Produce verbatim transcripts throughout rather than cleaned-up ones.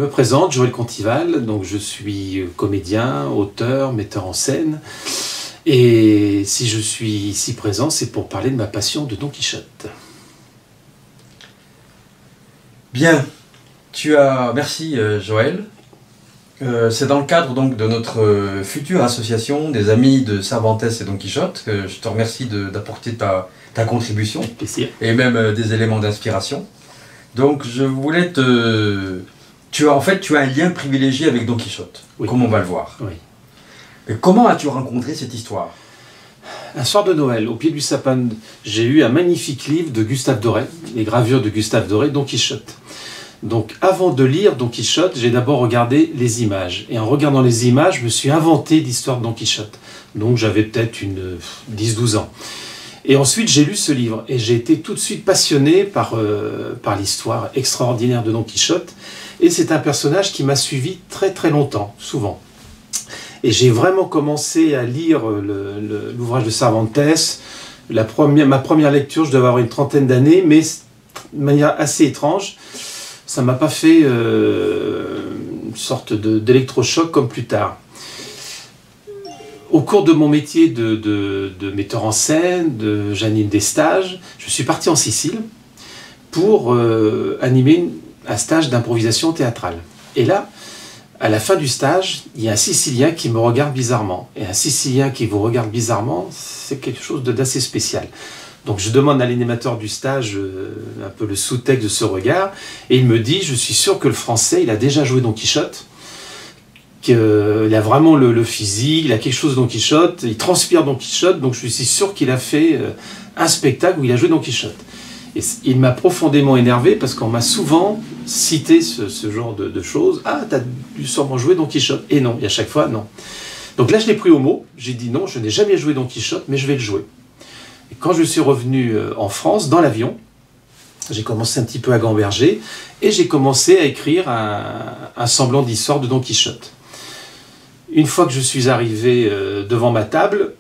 présente, Joël Contival, donc je suis comédien, auteur, metteur en scène. Et si je suis ici présent, c'est pour parler de ma passion de Don Quichotte. Bien, tu as... Merci euh, Joël. Euh, c'est dans le cadre donc de notre euh, future association des amis de Cervantes et Don Quichotte que je te remercie d'apporter ta, ta contribution et même euh, des éléments d'inspiration. Donc je voulais te... Tu as, en fait, tu as un lien privilégié avec Don Quichotte, oui. Comme on va le voir. Oui. Mais comment as-tu rencontré cette histoire? Un soir de Noël, au pied du sapin, j'ai eu un magnifique livre de Gustave Doré, les gravures de Gustave Doré, Don Quichotte. Donc avant de lire Don Quichotte, j'ai d'abord regardé les images. Et en regardant les images, je me suis inventé l'histoire de Don Quichotte. Donc j'avais peut-être une dix douze ans. Et ensuite j'ai lu ce livre et j'ai été tout de suite passionné par, euh, par l'histoire extraordinaire de Don Quichotte. Et c'est un personnage qui m'a suivi très très longtemps, souvent. Et j'ai vraiment commencé à lire l'ouvrage de Cervantes. La première, ma première lecture, je devais avoir une trentaine d'années, mais de manière assez étrange. Ça ne m'a pas fait euh, une sorte d'électrochoc comme plus tard. Au cours de mon métier de, de, de metteur en scène, de j'anime des stages, je suis parti en Sicile pour euh, animer un stage d'improvisation théâtrale. Et là, à la fin du stage, il y a un Sicilien qui me regarde bizarrement. Et un Sicilien qui vous regarde bizarrement, c'est quelque chose d'assez spécial. Donc je demande à l'animateur du stage euh, un peu le sous-texte de ce regard, et il me dit, je suis sûr que le Français, il a déjà joué Don Quichotte, qu'il a vraiment le, le physique, il a quelque chose de Don Quichotte, il transpire Don Quichotte, donc je suis sûr qu'il a fait euh, un spectacle où il a joué Don Quichotte. Et il m'a profondément énervé parce qu'on m'a souvent cité ce, ce genre de, de choses. Ah, t'as dû sûrement jouer Don Quichotte. Et non, et à chaque fois, non. Donc là, je l'ai pris au mot. J'ai dit non, je n'ai jamais joué Don Quichotte, mais je vais le jouer. Et quand je suis revenu en France, dans l'avion, j'ai commencé un petit peu à gamberger et j'ai commencé à écrire un, un semblant d'histoire de Don Quichotte. Une fois que je suis arrivé devant ma table,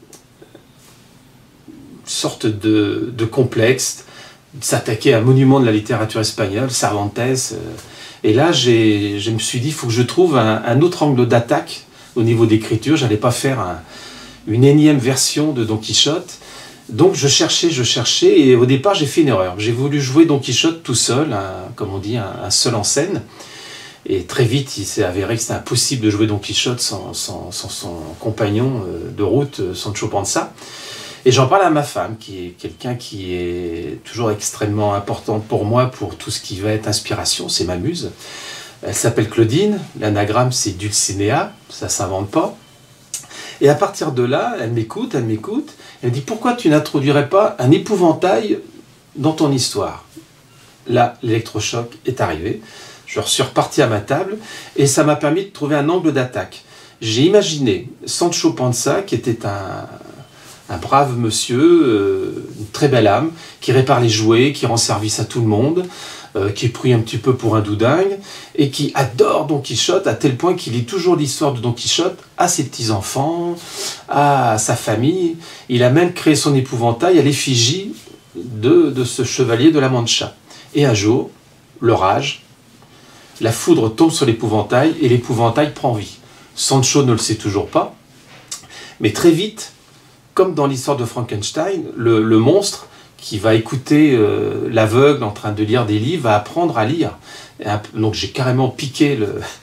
une sorte de, de complexe, s'attaquer à un monument de la littérature espagnole, Cervantes. Euh, et là, je me suis dit, il faut que je trouve un, un autre angle d'attaque au niveau d'écriture. Je n'allais pas faire un, une énième version de Don Quichotte. Donc je cherchais, je cherchais, et au départ, j'ai fait une erreur. J'ai voulu jouer Don Quichotte tout seul, un, comme on dit, un, un seul en scène. Et très vite, il s'est avéré que c'était impossible de jouer Don Quichotte sans, sans, sans son compagnon de route, Sancho Panza. Et j'en parle à ma femme, qui est quelqu'un qui est toujours extrêmement importante pour moi, pour tout ce qui va être inspiration, c'est ma muse. Elle s'appelle Claudine, l'anagramme c'est Dulcinea, ça ne s'invente pas. Et à partir de là, elle m'écoute, elle m'écoute, elle me dit « Pourquoi tu n'introduirais pas un épouvantail dans ton histoire ?» Là, l'électrochoc est arrivé, je suis reparti à ma table, et ça m'a permis de trouver un angle d'attaque. J'ai imaginé Sancho Panza, qui était un... un brave monsieur, euh, une très belle âme, qui répare les jouets, qui rend service à tout le monde, euh, qui est pris un petit peu pour un doudingue, et qui adore Don Quichotte à tel point qu'il lit toujours l'histoire de Don Quichotte à ses petits-enfants, à sa famille. Il a même créé son épouvantail à l'effigie de, de ce chevalier de la Mancha. Et un jour, l'orage, la foudre tombe sur l'épouvantail, et l'épouvantail prend vie. Sancho ne le sait toujours pas, mais très vite, comme dans l'histoire de Frankenstein, le, le monstre qui va écouter euh, l'aveugle en train de lire des livres va apprendre à lire. Et un, donc j'ai carrément piqué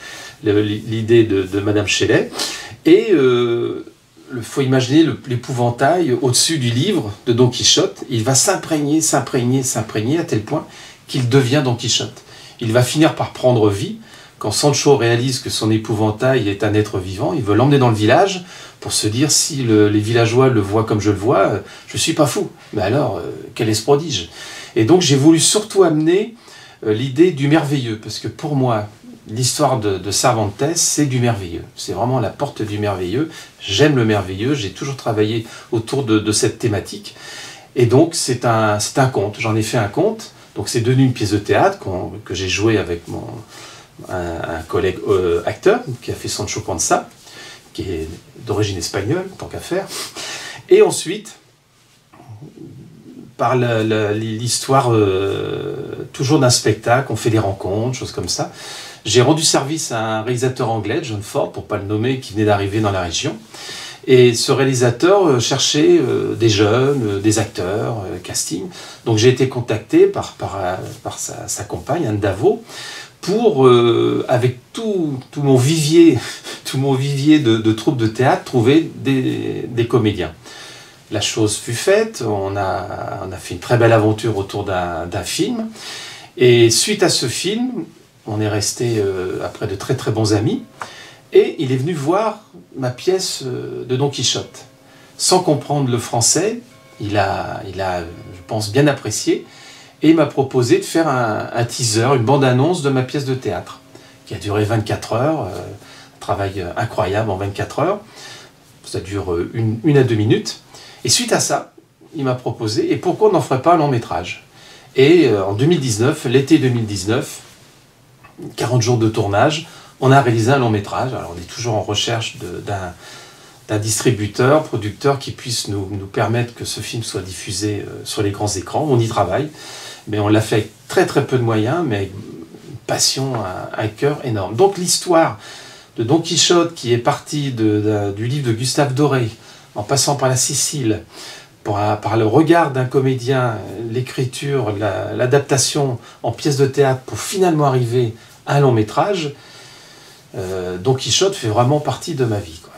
l'idée de, de Madame Shelley. Et il euh, faut imaginer l'épouvantail au-dessus du livre de Don Quichotte. Il va s'imprégner, s'imprégner, s'imprégner à tel point qu'il devient Don Quichotte. Il va finir par prendre vie. Quand Sancho réalise que son épouvantail est un être vivant, il veut l'emmener dans le village pour se dire, si le, les villageois le voient comme je le vois, euh, je ne suis pas fou. Mais alors, euh, quel est ce prodige? Et donc j'ai voulu surtout amener euh, l'idée du merveilleux, parce que pour moi, l'histoire de, de Cervantes, c'est du merveilleux. C'est vraiment la porte du merveilleux. J'aime le merveilleux, j'ai toujours travaillé autour de, de cette thématique. Et donc c'est un, c'est un conte, j'en ai fait un conte, donc c'est devenu une pièce de théâtre qu'on, que j'ai joué avec mon... Un, un collègue euh, acteur qui a fait Sancho Panza, qui est d'origine espagnole, tant qu'à faire. Et ensuite, par l'histoire euh, toujours d'un spectacle, on fait des rencontres, choses comme ça, J'ai rendu service à un réalisateur anglais, John Ford, pour ne pas le nommer, qui venait d'arriver dans la région. Et ce réalisateur cherchait des jeunes, des acteurs, casting. Donc j'ai été contacté par, par, par sa, sa compagne, Anne Davot, pour, euh, avec tout, tout mon vivier, tout mon vivier de, de troupes de théâtre, trouver des, des comédiens. La chose fut faite, on a, on a fait une très belle aventure autour d'un d'un film. Et suite à ce film, on est resté euh, après de très très bons amis. Et il est venu voir ma pièce de Don Quichotte. Sans comprendre le français, il a, il a je pense, bien apprécié. Et il m'a proposé de faire un, un teaser, une bande-annonce de ma pièce de théâtre, qui a duré vingt-quatre heures, euh, un travail incroyable en vingt-quatre heures. Ça dure une, une à deux minutes. Et suite à ça, il m'a proposé, et pourquoi on n'en ferait pas un long métrage? Et euh, en deux mille dix-neuf, l'été deux mille dix-neuf, quarante jours de tournage, on a réalisé un long métrage. Alors on est toujours en recherche d'un d'un distributeur, producteur qui puisse nous, nous permettre que ce film soit diffusé euh, sur les grands écrans. On y travaille, mais on l'a fait avec très très peu de moyens, mais avec une passion, un, un cœur énorme. Donc l'histoire de Don Quichotte qui est partie de, de, du livre de Gustave Doré, en passant par la Sicile, par, par le regard d'un comédien, l'écriture, l'adaptation la, en pièce de théâtre pour finalement arriver à un long métrage, euh, Don Quichotte fait vraiment partie de ma vie, quoi.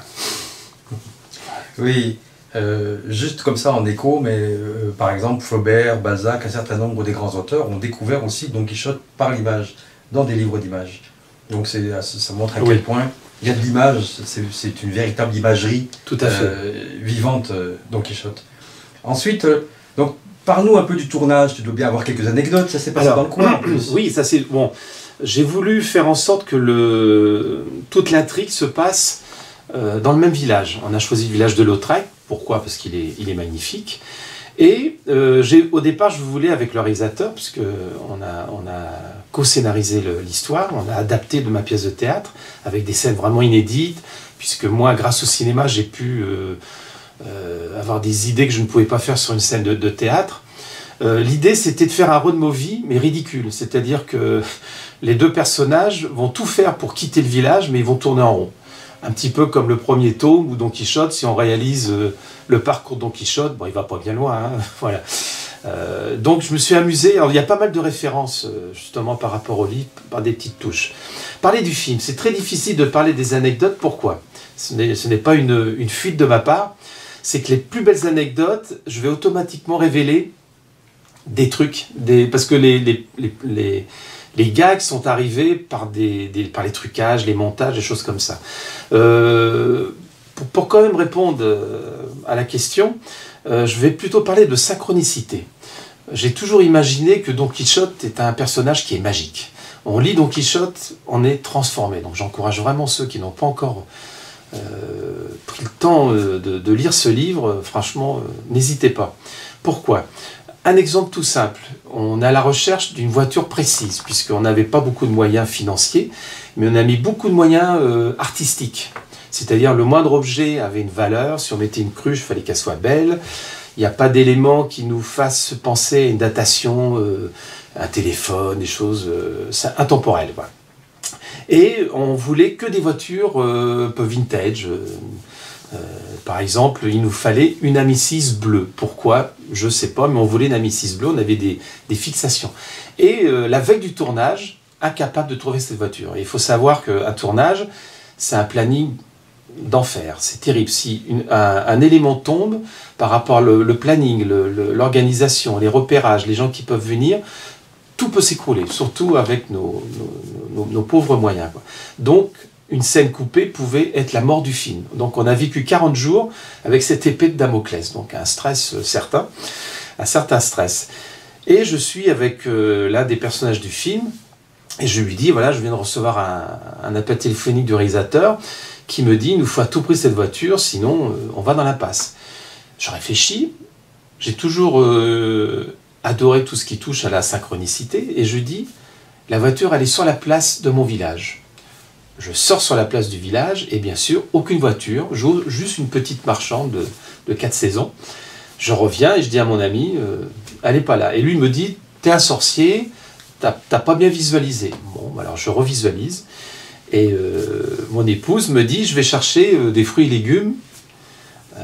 Oui, euh, juste comme ça en écho, mais euh, par exemple Flaubert, Balzac, un certain nombre des grands auteurs ont découvert aussi Don Quichotte par l'image, dans des livres d'images. Donc ça montre à oui. quel point il y a de l'image, c'est une véritable imagerie Tout à fait. Euh, vivante, euh, Don Quichotte. Ensuite, euh, donc parle-nous un peu du tournage, tu dois bien avoir quelques anecdotes, ça s'est passé Alors, dans le coin en plus. Oui, ça c'est bon. J'ai voulu faire en sorte que le, toute l'intrigue se passe euh, dans le même village. On a choisi le village de Lautrec. Pourquoi? Parce qu'il est, il est magnifique. Et euh, au départ, je voulais avec le réalisateur, puisque on a, on a co-scénarisé l'histoire, on a adapté de ma pièce de théâtre avec des scènes vraiment inédites, puisque moi, grâce au cinéma, j'ai pu euh, euh, avoir des idées que je ne pouvais pas faire sur une scène de, de théâtre. Euh, L'idée, c'était de faire un road movie, mais ridicule. C'est-à-dire que les deux personnages vont tout faire pour quitter le village, mais ils vont tourner en rond. Un petit peu comme le premier tome où Don Quichotte, si on réalise euh, le parcours de Don Quichotte, bon, il va pas bien loin, hein, voilà. Euh, donc je me suis amusé, alors il y a pas mal de références euh, justement par rapport au livre, par des petites touches. Parler du film, c'est très difficile de parler des anecdotes, pourquoi? Ce n'est pas une, une fuite de ma part, c'est que les plus belles anecdotes, je vais automatiquement révéler des trucs, des, parce que les, les, les, les Les gags sont arrivés par, des, des, par les trucages, les montages, des choses comme ça. Euh, pour, pour quand même répondre à la question, euh, je vais plutôt parler de synchronicité. J'ai toujours imaginé que Don Quichotte est un personnage qui est magique. On lit Don Quichotte, on est transformé. Donc j'encourage vraiment ceux qui n'ont pas encore euh, pris le temps de, de lire ce livre. Franchement, euh, n'hésitez pas. Pourquoi ? Un exemple tout simple, on est à la recherche d'une voiture précise, puisqu'on n'avait pas beaucoup de moyens financiers, mais on a mis beaucoup de moyens euh, artistiques. C'est-à-dire le moindre objet avait une valeur, si on mettait une cruche, il fallait qu'elle soit belle, il n'y a pas d'éléments qui nous fassent penser à une datation, euh, un téléphone, des choses euh, intemporelles. Voilà. Et on voulait que des voitures euh, un peu vintage. Euh, euh, par exemple, il nous fallait une Amicis bleue. Pourquoi? Je ne sais pas, mais on voulait une Amicis bleue, on avait des, des fixations. Et euh, la veille du tournage, incapable de trouver cette voiture. Et il faut savoir qu'un tournage, c'est un planning d'enfer, c'est terrible. Si une, un, un élément tombe par rapport au le, le planning, l'organisation, le, le, les repérages, les gens qui peuvent venir, tout peut s'écrouler, surtout avec nos, nos, nos, nos pauvres moyens, quoi. Donc, une scène coupée pouvait être la mort du film. Donc, on a vécu quarante jours avec cette épée de Damoclès, donc un stress certain, un certain stress. Et je suis avec euh, l'un des personnages du film, et je lui dis, voilà, je viens de recevoir un, un appel téléphonique du réalisateur, qui me dit, il nous faut à tout prix cette voiture, sinon euh, on va dans l'impasse. Je réfléchis, j'ai toujours euh, adoré tout ce qui touche à la synchronicité, et je dis, la voiture, elle est sur la place de mon village. Je sors sur la place du village, et bien sûr, aucune voiture, juste une petite marchande de, de quatre saisons. Je reviens et je dis à mon ami, euh, elle n'est pas là. Et lui me dit, t'es un sorcier, t'as t'as pas bien visualisé. Bon, alors je revisualise, et euh, mon épouse me dit, je vais chercher euh, des fruits et légumes euh,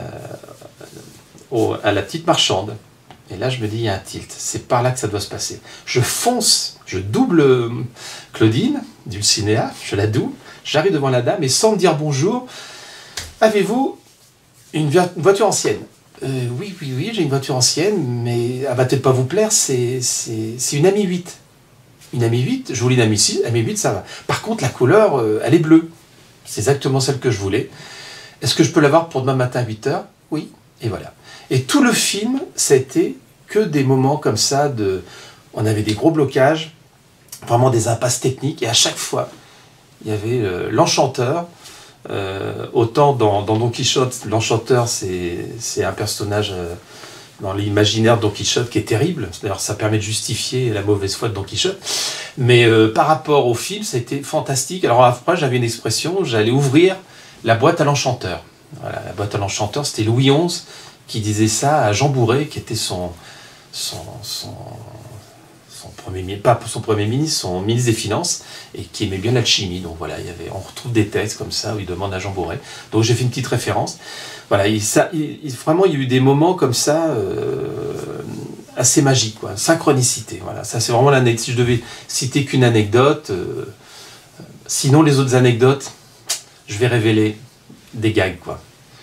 au, à la petite marchande. Et là, je me dis, il y a un tilt, c'est par là que ça doit se passer. Je fonce, je double euh, Claudine, Dulcinea, je la double, j'arrive devant la dame, et sans me dire bonjour, avez-vous une, une voiture ancienne? euh, Oui, oui, oui, j'ai une voiture ancienne, mais elle va peut-être pas vous plaire, c'est une Ami huit. Une Ami huit, je voulais une Ami six, Ami huit, ça va. Par contre, la couleur, euh, elle est bleue. C'est exactement celle que je voulais. Est-ce que je peux l'avoir pour demain matin à huit heures? Oui, et voilà. Et tout le film, ça a été que des moments comme ça, de, on avait des gros blocages, vraiment des impasses techniques, et à chaque fois, il y avait euh, l'enchanteur. Euh, autant dans, dans Don Quichotte, l'enchanteur, c'est un personnage euh, dans l'imaginaire de Don Quichotte qui est terrible. D'ailleurs, ça permet de justifier la mauvaise foi de Don Quichotte. Mais euh, par rapport au film, ça a été fantastique. Alors après, j'avais une expression, j'allais ouvrir la boîte à l'enchanteur. Voilà, la boîte à l'enchanteur, c'était Louis onze qui disait ça à Jean Bourré, qui était son, son, son, son premier, pas son premier ministre, son ministre des Finances, et qui aimait bien l'alchimie. Donc voilà, il y avait, on retrouve des textes comme ça où il demande à Jean Bourré. Donc j'ai fait une petite référence. Voilà, il, ça, il, vraiment, il y a eu des moments comme ça euh, assez magiques, quoi. Synchronicité. Voilà, ça c'est vraiment l'anecdote. Si je devais citer qu'une anecdote, euh, sinon les autres anecdotes, je vais révéler des gags, quoi.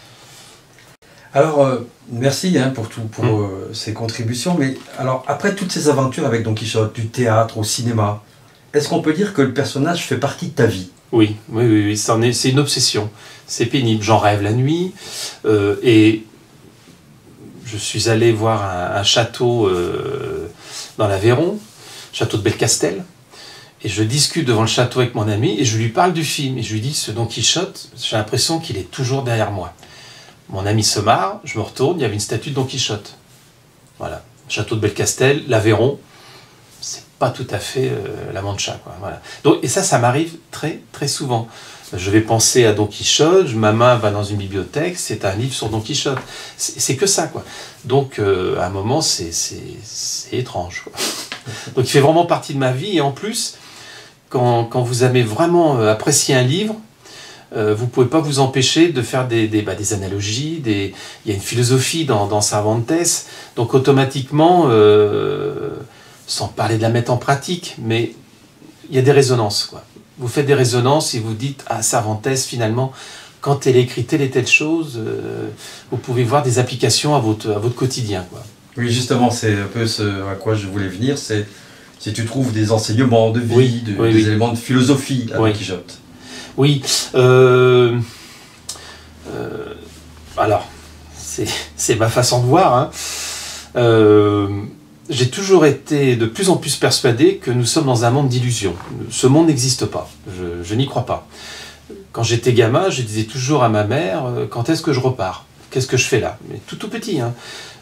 Alors, euh, merci hein, pour, tout, pour mmh. euh, ces contributions. Mais alors, après toutes ces aventures avec Don Quichotte, du théâtre au cinéma, est-ce qu'on peut dire que le personnage fait partie de ta vie? Oui, oui, oui, oui, c'est une obsession. C'est pénible. J'en rêve la nuit. Euh, et je suis allé voir un, un château euh, dans l'Aveyron, château de Belcastel. Et je discute devant le château avec mon ami et je lui parle du film. Et je lui dis, ce Don Quichotte, j'ai l'impression qu'il est toujours derrière moi. Mon ami se marre, je me retourne, il y avait une statue de Don Quichotte. Voilà. Château de Belcastel, l'Aveyron, c'est pas tout à fait euh, la Mancha, quoi. Voilà. Donc, et ça, ça m'arrive très, très souvent. Je vais penser à Don Quichotte, ma main va dans une bibliothèque, c'est un livre sur Don Quichotte. C'est que ça, quoi. Donc, euh, à un moment, c'est étrange, quoi. Donc, il fait vraiment partie de ma vie. Et en plus, quand, quand vous avez vraiment apprécié un livre, Euh, vous ne pouvez pas vous empêcher de faire des, des, bah, des analogies, des... il y a une philosophie dans, dans Cervantes, donc automatiquement, euh, sans parler de la mettre en pratique, mais il y a des résonances, quoi. Vous faites des résonances et vous dites, ah, Cervantes, finalement, quand elle écrit telle et telle chose, euh, vous pouvez voir des applications à votre, à votre quotidien, quoi. Oui, justement, c'est un peu ce à quoi je voulais venir, c'est si tu trouves des enseignements de vie, oui, de, oui, des oui. éléments de philosophie à oui. Don Quichotte. Oui, euh, euh, alors, c'est ma façon de voir, hein. Euh, j'ai toujours été de plus en plus persuadé que nous sommes dans un monde d'illusions. Ce monde n'existe pas, je, je n'y crois pas. Quand j'étais gamin, je disais toujours à ma mère, quand est-ce que je repars? Qu'est-ce que je fais là? Mais tout tout petit, hein.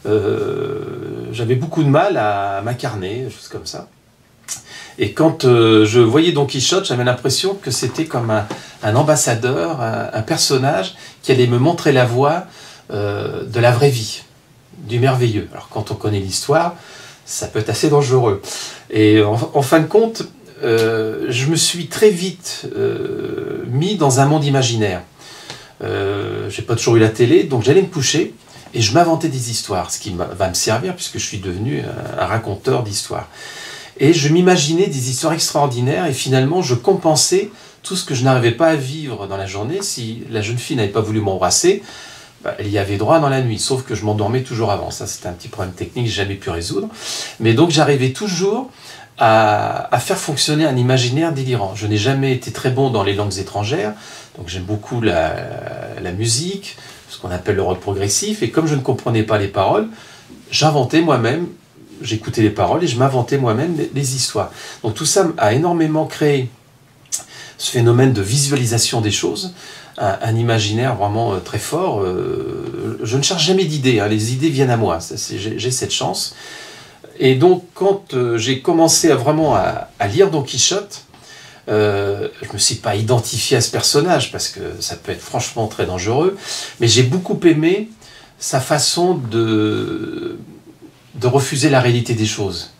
Euh, j'avais beaucoup de mal à m'incarner, des choses comme ça. Et quand euh, je voyais Don Quichotte, j'avais l'impression que c'était comme un, un ambassadeur, un, un personnage qui allait me montrer la voie euh, de la vraie vie, du merveilleux. Alors quand on connaît l'histoire, ça peut être assez dangereux. Et en, en fin de compte, euh, je me suis très vite euh, mis dans un monde imaginaire. Euh, j'ai pas toujours eu la télé, donc j'allais me coucher et je m'inventais des histoires, ce qui va me servir puisque je suis devenu un, un raconteur d'histoires. Et je m'imaginais des histoires extraordinaires et finalement je compensais tout ce que je n'arrivais pas à vivre dans la journée. Si la jeune fille n'avait pas voulu m'embrasser, bah, elle y avait droit dans la nuit, sauf que je m'endormais toujours avant. Ça, c'était un petit problème technique que j'ai jamais pu résoudre. Mais donc j'arrivais toujours à, à faire fonctionner un imaginaire délirant. Je n'ai jamais été très bon dans les langues étrangères, donc j'aime beaucoup la, la musique, ce qu'on appelle le rock progressif, et comme je ne comprenais pas les paroles, j'inventais moi-même. J'écoutais les paroles et je m'inventais moi-même les, les histoires. Donc tout ça a énormément créé ce phénomène de visualisation des choses, un, un imaginaire vraiment euh, très fort. Euh, je ne cherche jamais d'idées, hein, les idées viennent à moi, j'ai cette chance. Et donc quand euh, j'ai commencé à vraiment à, à lire Don Quichotte, euh, je ne me suis pas identifié à ce personnage parce que ça peut être franchement très dangereux, mais j'ai beaucoup aimé sa façon de... de refuser la réalité des choses.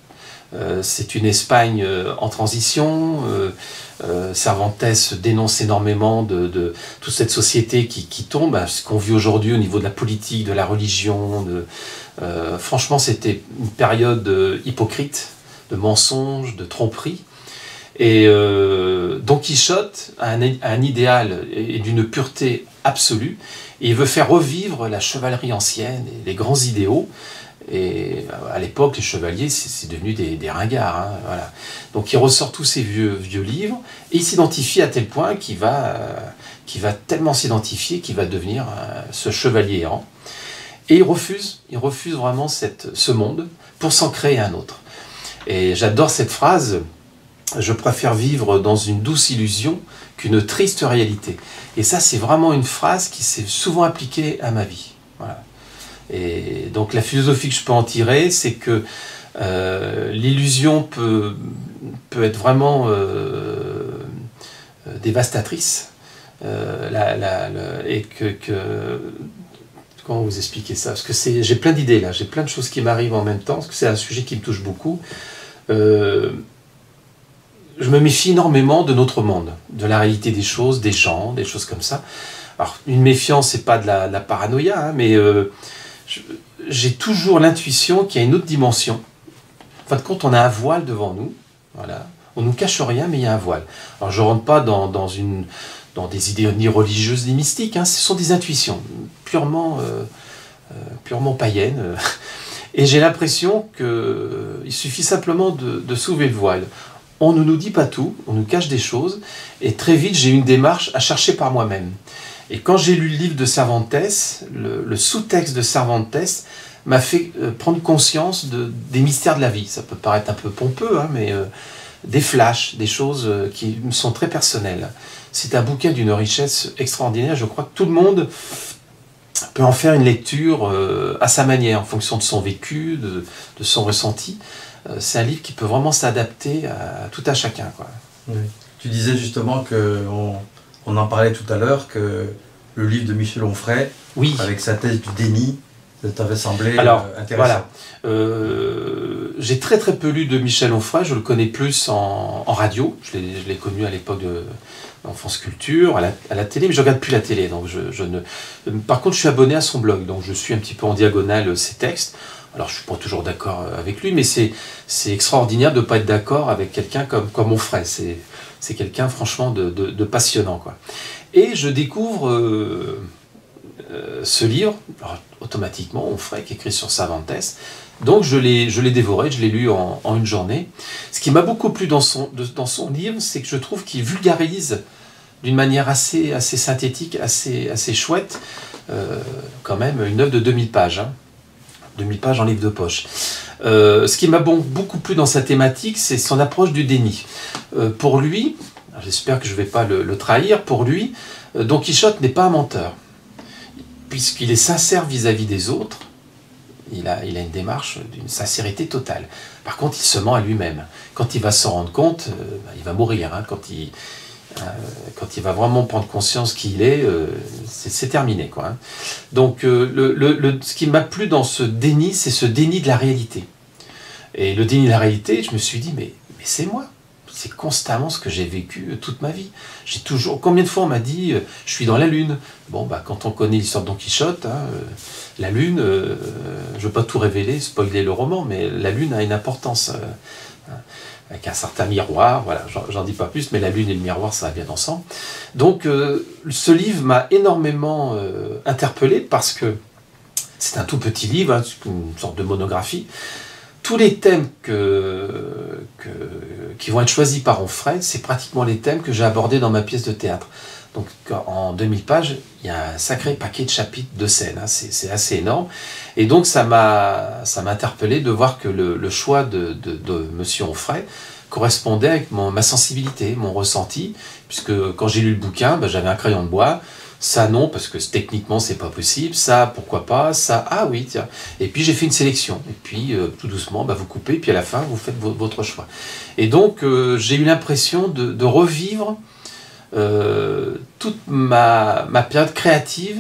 Euh, c'est une Espagne euh, en transition. Euh, euh, Cervantes dénonce énormément de, de toute cette société qui, qui tombe, hein, ce qu'on vit aujourd'hui au niveau de la politique, de la religion. De, euh, franchement, c'était une période euh, hypocrite, de mensonges, de tromperies. Et euh, Don Quichotte a un, a un idéal et d'une pureté absolue. Et il veut faire revivre la chevalerie ancienne, et les grands idéaux. Et à l'époque, les chevaliers, c'est devenu des, des ringards. Hein, voilà. Donc il ressort tous ces vieux, vieux livres, et il s'identifie à tel point qu'il va, euh, qu'il va tellement s'identifier qu'il va devenir euh, ce chevalier errant. Et il refuse, il refuse vraiment cette, ce monde pour s'en créer un autre. Et j'adore cette phrase, « Je préfère vivre dans une douce illusion qu'une triste réalité ». Et ça, c'est vraiment une phrase qui s'est souvent appliquée à ma vie. Voilà. Et donc la philosophie que je peux en tirer, c'est que euh, l'illusion peut, peut être vraiment euh, dévastatrice. Euh, la, la, la, et que, que... Comment vous expliquer ça? Parce que j'ai plein d'idées là, j'ai plein de choses qui m'arrivent en même temps, parce que c'est un sujet qui me touche beaucoup. Euh, je me méfie énormément de notre monde, de la réalité des choses, des gens, des choses comme ça. Alors, une méfiance, c'est pas de la, de la paranoïa, hein, mais euh, j'ai toujours l'intuition qu'il y a une autre dimension. En fin de compte, on a un voile devant nous, voilà. On ne nous cache rien, mais il y a un voile. Alors, je ne rentre pas dans, dans, une, dans des idées ni religieuses ni mystiques, hein, ce sont des intuitions, purement, euh, euh, purement païennes. Et j'ai l'impression qu'il suffit simplement de, de soulever le voile. On ne nous dit pas tout, on nous cache des choses, et très vite j'ai une démarche à chercher par moi-même. Et quand j'ai lu le livre de Cervantes, le, le sous-texte de Cervantes m'a fait euh, prendre conscience de, des mystères de la vie. Ça peut paraître un peu pompeux, hein, mais euh, des flashs, des choses euh, qui me sont très personnelles. C'est un bouquin d'une richesse extraordinaire. Je crois que tout le monde peut en faire une lecture euh, à sa manière, en fonction de son vécu, de, de son ressenti. Euh, c'est un livre qui peut vraiment s'adapter à, à tout à chacun, quoi. Oui. Tu disais justement que on, on en parlait tout à l'heure, que le livre de Michel Onfray, oui, avec sa thèse du déni, ça t'avait semblé Alors, euh, intéressant. Voilà. Euh, j'ai très très peu lu de Michel Onfray, je le connais plus en, en radio, je l'ai connu à l'époque de France Culture, à la, à la télé, mais je ne regarde plus la télé, donc je, je ne... Par contre, je suis abonné à son blog, donc je suis un petit peu en diagonale ses textes. Alors, je ne suis pas toujours d'accord avec lui, mais c'est extraordinaire de ne pas être d'accord avec quelqu'un comme, comme Onfray. C'est quelqu'un, franchement, de, de, de passionnant, quoi. Et je découvre euh, euh, ce livre, alors, automatiquement, Onfray, qui est écrit sur Cervantes. Donc, je l'ai dévoré, je l'ai lu en, en une journée. Ce qui m'a beaucoup plu dans son, de, dans son livre, c'est que je trouve qu'il vulgarise d'une manière assez, assez synthétique, assez, assez chouette, euh, quand même, une œuvre de deux mille pages, hein. deux mille pages en livre de poche. Euh, ce qui m'a bon, beaucoup plu dans sa thématique, c'est son approche du déni. Euh, pour lui, j'espère que je ne vais pas le, le trahir, pour lui, euh, Don Quichotte n'est pas un menteur, puisqu'il est sincère vis-à-vis des autres. Il a, il a une démarche d'une sincérité totale. Par contre, il se ment à lui-même. Quand il va s'en rendre compte, euh, bah, il va mourir. Hein, quand, il, euh, quand il va vraiment prendre conscience qui il est, euh, c'est terminé, quoi, hein. Donc, euh, le, le, le, ce qui m'a plu dans ce déni, c'est ce déni de la réalité. Et le déni de la réalité, je me suis dit, mais, mais c'est moi. C'est constamment ce que j'ai vécu toute ma vie. J'ai toujours... Combien de fois on m'a dit euh, « je suis dans la lune ». Bon, bah, quand on connaît l'histoire de Don Quichotte, hein, euh, la lune, euh, je ne veux pas tout révéler, spoiler le roman, mais la lune a une importance, euh, avec un certain miroir, voilà, j'en dis pas plus, mais la lune et le miroir, ça va bien ensemble. Donc, euh, ce livre m'a énormément euh, interpellé, parce que c'est un tout petit livre, hein, une sorte de monographie. Tous les thèmes que, que, qui vont être choisis par Onfray, c'est pratiquement les thèmes que j'ai abordés dans ma pièce de théâtre. Donc en deux mille pages, il y a un sacré paquet de chapitres, de scènes, hein, c'est assez énorme. Et donc ça m'a interpellé de voir que le, le choix de, de, de Monsieur Onfray correspondait avec mon, ma sensibilité, mon ressenti, puisque quand j'ai lu le bouquin, ben, j'avais un crayon de bois. Ça non, parce que techniquement c'est pas possible, ça pourquoi pas, ça ah oui tiens. Et puis j'ai fait une sélection, et puis euh, tout doucement bah, vous coupez, puis à la fin vous faites votre choix. Et donc euh, j'ai eu l'impression de, de revivre euh, toute ma, ma période créative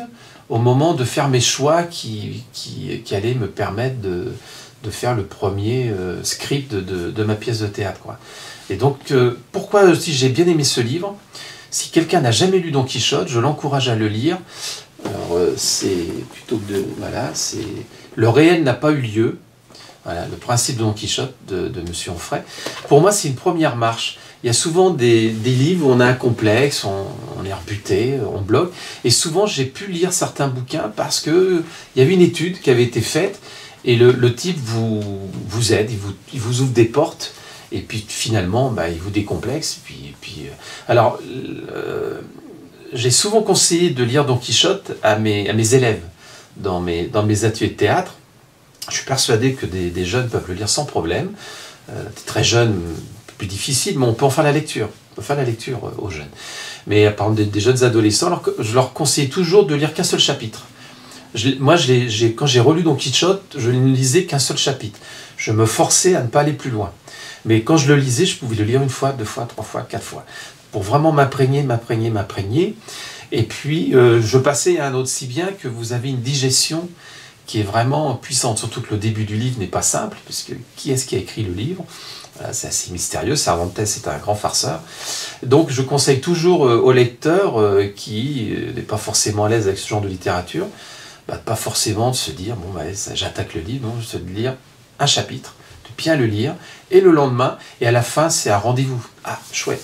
au moment de faire mes choix qui, qui, qui allaient me permettre de, de faire le premier euh, script de, de, de ma pièce de théâtre, quoi. Et donc, euh, pourquoi aussi j'ai bien aimé ce livre? Si quelqu'un n'a jamais lu Don Quichotte, je l'encourage à le lire. Alors, euh, c'est plutôt que de... Voilà, c'est... Le réel n'a pas eu lieu. Voilà, le principe de Don Quichotte de, de Monsieur Onfray. Pour moi, c'est une première marche. Il y a souvent des, des livres où on a un complexe, on, on est rebuté, on bloque. Et souvent, j'ai pu lire certains bouquins parce qu'il y avait une étude qui avait été faite et le, le type vous, vous aide, il vous, il vous ouvre des portes. Et puis finalement, bah, il vous décomplexe. Et puis, et puis, euh, alors, euh, j'ai souvent conseillé de lire Don Quichotte à mes, à mes élèves dans mes, dans mes ateliers de théâtre. Je suis persuadé que des, des jeunes peuvent le lire sans problème. Euh, des très jeunes, plus difficile, mais on peut en faire la lecture. On peut faire la lecture euh, aux jeunes. Mais par exemple, des, des jeunes adolescents, alors que je leur conseille toujours de lire qu'un seul chapitre. Je, moi, je j'ai, quand j'ai relu Don Quichotte, je ne lisais qu'un seul chapitre. Je me forçais à ne pas aller plus loin. Mais quand je le lisais, je pouvais le lire une fois, deux fois, trois fois, quatre fois. Pour vraiment m'imprégner, m'imprégner, m'imprégner. Et puis, euh, je passais à un autre si bien que vous avez une digestion qui est vraiment puissante. Surtout que le début du livre n'est pas simple, puisque qui est-ce qui a écrit le livre? Voilà, c'est assez mystérieux. Cervantes est un grand farceur. Donc, je conseille toujours euh, aux lecteurs euh, qui euh, n'est pas forcément à l'aise avec ce genre de littérature, bah, pas forcément de se dire, bon, bah, j'attaque le livre, non, juste de lire un chapitre, de bien le lire, et le lendemain, et à la fin, c'est un rendez-vous. Ah, chouette.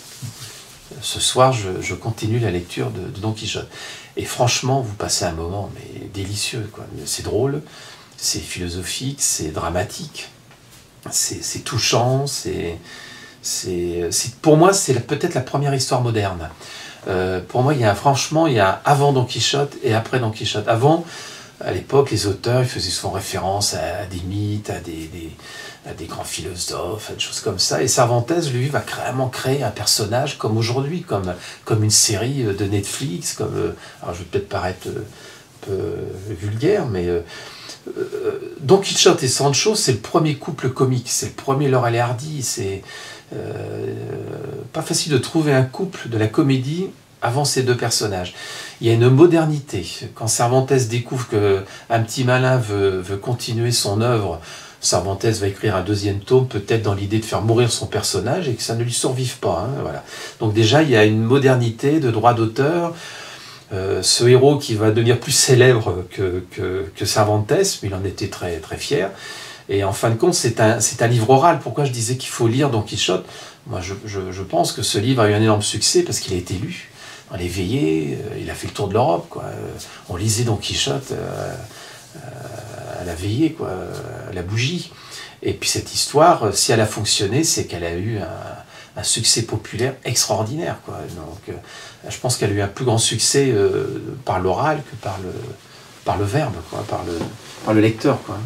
Ce soir, je, je continue la lecture de, de Don Quichotte. Et franchement, vous passez un moment mais délicieux, quoi. C'est drôle, c'est philosophique, c'est dramatique, c'est touchant, c'est, c'est, pour moi, c'est peut-être la première histoire moderne. Euh, pour moi, il y a franchement, il y a avant Don Quichotte et après Don Quichotte. Avant, à l'époque, les auteurs ils faisaient souvent référence à, à des mythes, à des, des, à des grands philosophes, à des choses comme ça. Et Cervantes, lui, va vraiment créer un personnage comme aujourd'hui, comme, comme une série de Netflix. Comme, alors, je vais peut-être paraître un peu vulgaire, mais euh, euh, Don Quichotte et Sancho, c'est le premier couple comique, c'est le premier Laurel et Hardy. C'est euh, pas facile de trouver un couple de la comédie avant ces deux personnages. Il y a une modernité. Quand Cervantes découvre qu'un petit malin veut, veut continuer son œuvre, Cervantes va écrire un deuxième tome, peut-être dans l'idée de faire mourir son personnage et que ça ne lui survive pas. Hein, voilà. Donc déjà, il y a une modernité de droit d'auteur. Euh, ce héros qui va devenir plus célèbre que, que, que Cervantes, mais il en était très, très fier. Et en fin de compte, c'est un, c'est un livre oral. Pourquoi je disais qu'il faut lire Don Quichotte? Moi, je, je, je pense que ce livre a eu un énorme succès parce qu'il a été lu. On les veillait, euh, il a fait le tour de l'Europe, quoi. Euh, on lisait Don Quichotte euh, euh, à la veillée, quoi, à la bougie. Et puis cette histoire, si elle a fonctionné, c'est qu'elle a eu un, un succès populaire extraordinaire, quoi. Donc, euh, je pense qu'elle a eu un plus grand succès euh, par l'oral que par le, par le verbe, quoi, par le, par le lecteur, quoi.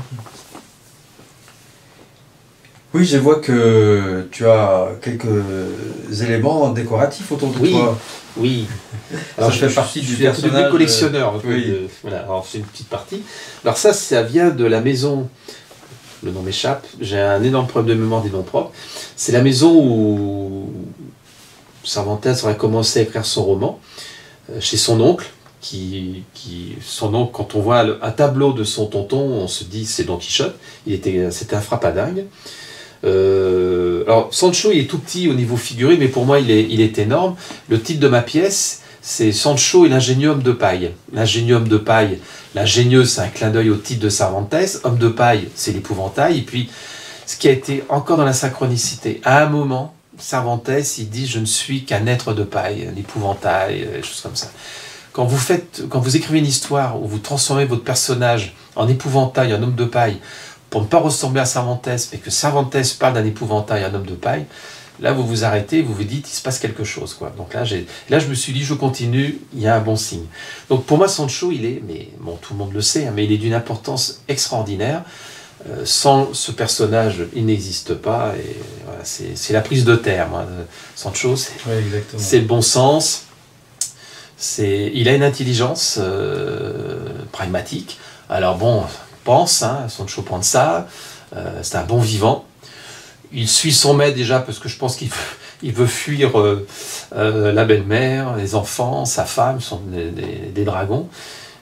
Oui, je vois que tu as quelques éléments décoratifs autour de oui, toi. Oui, alors je fais partie du personnage. De collectionneur. Oui. De, voilà, alors c'est une petite partie. Alors ça, ça vient de la maison. Le nom m'échappe. J'ai un énorme problème de mémoire des noms propres. C'est la maison où Cervantes aurait commencé à écrire son roman euh, chez son oncle. Qui, qui, son oncle, quand on voit un tableau de son tonton, on se dit c'est Don Quichotte. Il était, c'était un frappadingue. Euh, alors Sancho il est tout petit au niveau figuré, mais pour moi il est, il est énorme. Le titre de ma pièce c'est Sancho et l'ingénieux homme de paille. L'ingénieux homme de paille, l'ingénieux c'est un clin d'œil au titre de Cervantes, homme de paille c'est l'épouvantail. Et puis ce qui a été encore dans la synchronicité, à un moment Cervantes il dit je ne suis qu'un être de paille, un épouvantail, des choses comme ça. Quand vous faites, quand vous écrivez une histoire où vous transformez votre personnage en épouvantail, en homme de paille, pour ne pas ressembler à Cervantes, mais que Cervantes parle d'un épouvantail, un homme de paille, là vous vous arrêtez, vous vous dites, il se passe quelque chose, quoi. Donc là, là je me suis dit, je continue, il y a un bon signe. Donc pour moi, Sancho, il est, mais bon, tout le monde le sait, hein, mais il est d'une importance extraordinaire. Euh, sans ce personnage, il n'existe pas, et voilà, c'est la prise de terre, moi. Sancho, c'est ouais, le bon sens, il a une intelligence euh, pragmatique. Alors bon, pense, hein, Sancho Panza, euh, c'est un bon vivant. Il suit son maître déjà parce que je pense qu'il veut, il veut fuir euh, euh, la belle-mère, les enfants, sa femme, sont des, des, des dragons.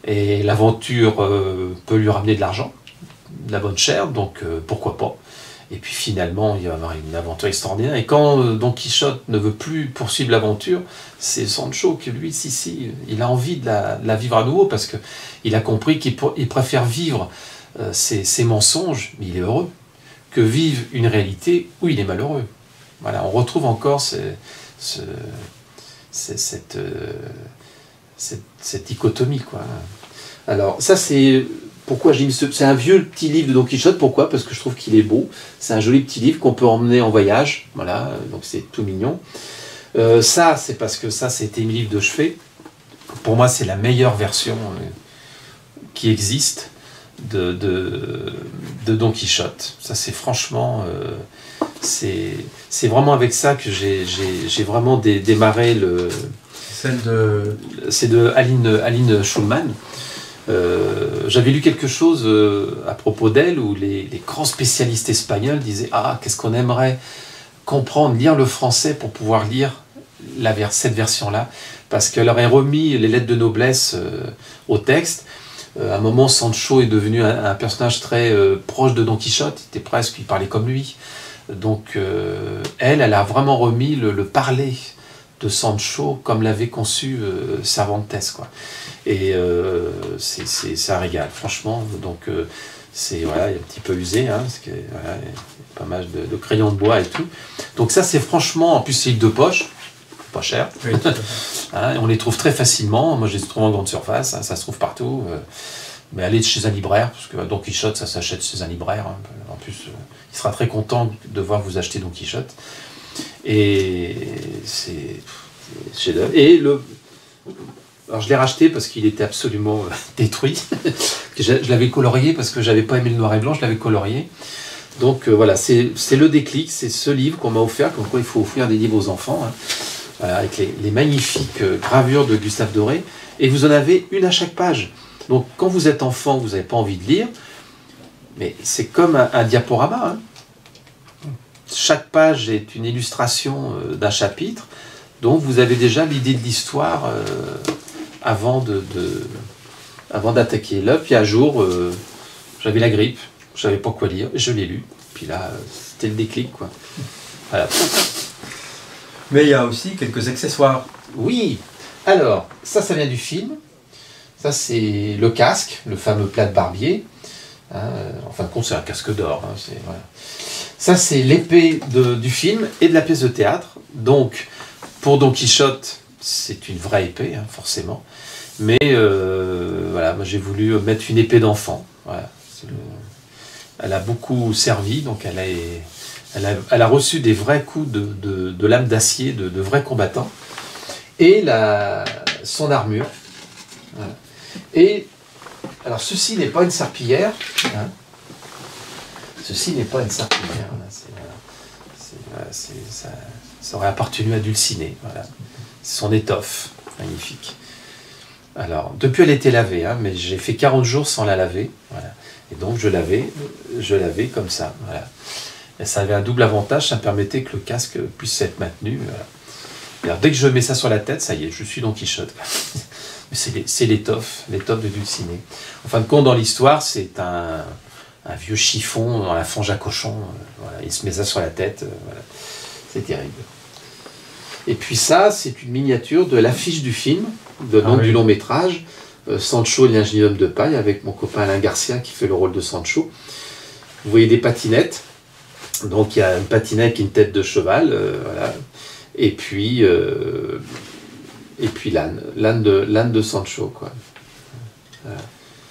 Et l'aventure euh, peut lui ramener de l'argent, de la bonne chère, donc euh, pourquoi pas. Et puis finalement, il va y avoir une aventure extraordinaire. Et quand euh, Don Quichotte ne veut plus poursuivre l'aventure, c'est Sancho qui, lui, si, si, il a envie de la, de la vivre à nouveau, parce qu'il a compris qu'il il préfère vivre euh, ses, ses mensonges, mais il est heureux, que vivre une réalité où il est malheureux. Voilà, on retrouve encore ce, ce, ce, cette, euh, cette, cette dichotomie, quoi. Alors, ça, c'est... Pourquoi j'ai mis ce... C'est un vieux petit livre de Don Quichotte. Pourquoi? Parce que je trouve qu'il est beau. C'est un joli petit livre qu'on peut emmener en voyage. Voilà, donc c'est tout mignon. Euh, ça, c'est parce que ça, c'était un livre de chevet. Pour moi, c'est la meilleure version euh, qui existe de, de, de Don Quichotte. Ça, c'est franchement... Euh, c'est vraiment avec ça que j'ai vraiment dé, démarré le... Celle de... C'est de Aline, Aline Schulman. Euh, J'avais lu quelque chose euh, à propos d'elle où les, les grands spécialistes espagnols disaient « Ah, qu'est-ce qu'on aimerait comprendre, lire le français pour pouvoir lire la vers cette version-là » parce qu'elle aurait remis les lettres de noblesse euh, au texte. Euh, à un moment, Sancho est devenu un, un personnage très euh, proche de Don Quichotte, il était presque, il parlait comme lui. Donc euh, elle, elle a vraiment remis le, le parler de Sancho comme l'avait conçu euh, Cervantes, quoi. Et euh, c'est ça régale, franchement. Donc euh, c'est voilà, il est un petit peu usé, hein, parce que voilà, il y a pas mal de, de crayons de bois et tout. Donc ça, c'est franchement, en plus c'est livre de poche, pas cher. Oui, hein, on les trouve très facilement. Moi, je les trouve en grande surface, hein, ça se trouve partout. Euh, mais allez chez un libraire, parce que Don Quichotte, ça s'achète chez un libraire. Hein. En plus, euh, il sera très content de voir vous acheter Don Quichotte. Et c'est chef-d'œuvre. Et le... Alors je l'ai racheté parce qu'il était absolument euh, détruit. je je l'avais colorié parce que j'avais pas aimé le noir et blanc, je l'avais colorié. Donc euh, voilà, c'est le déclic, c'est ce livre qu'on m'a offert, comme quoi il faut offrir des livres aux enfants, hein. Voilà, avec les, les magnifiques euh, gravures de Gustave Doré. Et vous en avez une à chaque page. Donc quand vous êtes enfant, vous n'avez pas envie de lire, mais c'est comme un, un diaporama, hein. Chaque page est une illustration euh, d'un chapitre, donc vous avez déjà l'idée de l'histoire euh, avant de, de avant d'attaquer. Là, puis un jour, euh, j'avais la grippe, je savais pas quoi lire, je l'ai lu, puis là, euh, c'était le déclic, quoi. Voilà. Mais il y a aussi quelques accessoires. Oui, alors, ça, ça vient du film. Ça, c'est le casque, le fameux plat de barbier. Hein, en fin de compte, c'est un casque d'or. Hein, voilà. Ça, c'est l'épée du film et de la pièce de théâtre. Donc, pour Don Quichotte, c'est une vraie épée, hein, forcément. Mais, euh, voilà, moi, j'ai voulu mettre une épée d'enfant. Voilà. Le... Elle a beaucoup servi, donc elle a, elle a, elle a reçu des vrais coups de, de, de lame d'acier, de, de vrais combattants. Et la, son armure. Voilà. Et, alors, ceci n'est pas une serpillière, hein. Ceci n'est pas une serpillière. Voilà. Voilà, ça, ça aurait appartenu à Dulcinée. Voilà. Son étoffe, magnifique. Alors, depuis elle était lavée, hein, mais j'ai fait quarante jours sans la laver. Voilà. Et donc, je lavais, je lavais comme ça. Voilà. Et ça avait un double avantage, ça me permettait que le casque puisse être maintenu. Voilà. Alors, dès que je mets ça sur la tête, ça y est, je suis Don Quichotte. C'est l'étoffe, l'étoffe de Dulcinée. En fin de compte, dans l'histoire, c'est un, un vieux chiffon dans la fange à cochon. Euh, voilà. Il se met ça sur la tête. Euh, voilà. C'est terrible. Et puis ça, c'est une miniature de l'affiche du film, de nom ah, oui. du long métrage, euh, Sancho et l'ingénieur de paille, avec mon copain Alain Garcia qui fait le rôle de Sancho. Vous voyez des patinettes. Donc il y a une patinette qui a une tête de cheval. Euh, voilà. Et puis... Euh, Et puis l'âne, l'âne de, l'âne de Sancho, quoi. Voilà.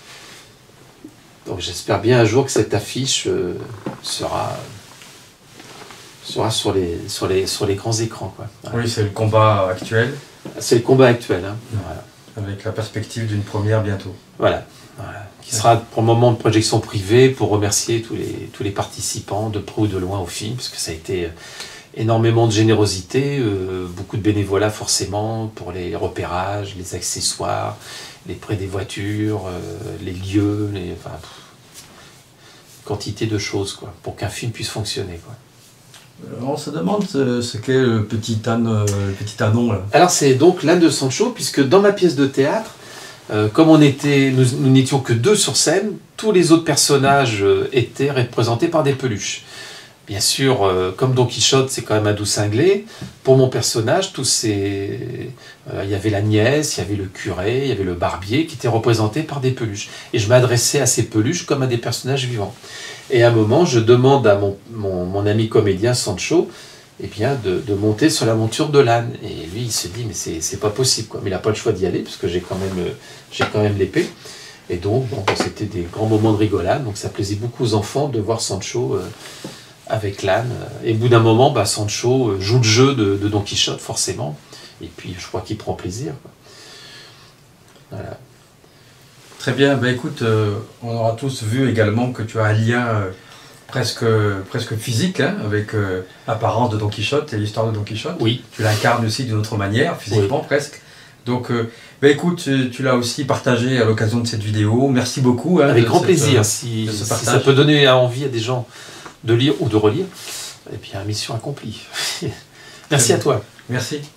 Donc j'espère bien un jour que cette affiche euh, sera, sera sur, les, sur, les, sur les grands écrans, quoi. Voilà. Oui, c'est le combat actuel. C'est le combat actuel, hein. Mmh. Voilà. Avec la perspective d'une première bientôt. Voilà. Voilà. Qui sera pour le moment de projection privée pour remercier tous les, tous les participants de près ou de loin au film, parce que ça a été... énormément de générosité, euh, beaucoup de bénévolat forcément pour les repérages, les accessoires, les prêts des voitures, euh, les lieux, les, enfin, pff, quantité de choses quoi, pour qu'un film puisse fonctionner, quoi. On se demande ce, ce qu'est le petit âne, euh, le petit ânon là. Alors c'est donc l'âne de Sancho, puisque dans ma pièce de théâtre, Euh, comme on était, nous, nous n'étions que deux sur scène, tous les autres personnages euh, étaient représentés par des peluches. Bien sûr, euh, comme Don Quichotte, c'est quand même un doux cinglé. Pour mon personnage, tous ces, euh, il y avait la nièce, il y avait le curé, il y avait le barbier qui étaient représentés par des peluches. Et je m'adressais à ces peluches comme à des personnages vivants. Et à un moment, je demande à mon, mon, mon ami comédien Sancho, eh bien, de, de monter sur la monture de l'âne. Et lui, il se dit, mais c'est, c'est pas possible, quoi. Mais il n'a pas le choix d'y aller, parce que j'ai quand même, j'ai quand même l'épée. Et donc, bon, c'était des grands moments de rigolade. Donc, ça plaisait beaucoup aux enfants de voir Sancho euh, avec l'âne. Et au bout d'un moment, bah, Sancho joue le jeu de, de Don Quichotte, forcément. Et puis, je crois qu'il prend plaisir, quoi. Voilà. Très bien, bah, écoute, euh, on aura tous vu également que tu as un lien euh, presque, presque physique hein, avec euh, l'apparence de Don Quichotte et l'histoire de Don Quichotte. Oui. Tu l'incarnes aussi d'une autre manière, physiquement Oui. presque. Donc, euh, bah, écoute, tu, tu l'as aussi partagé à l'occasion de cette vidéo. Merci beaucoup. Hein, Avec de grand cette, plaisir. euh, Si, de ce si partage. ça peut donner envie à des gens de lire ou de relire, eh bien, mission accomplie. Merci à toi. Merci.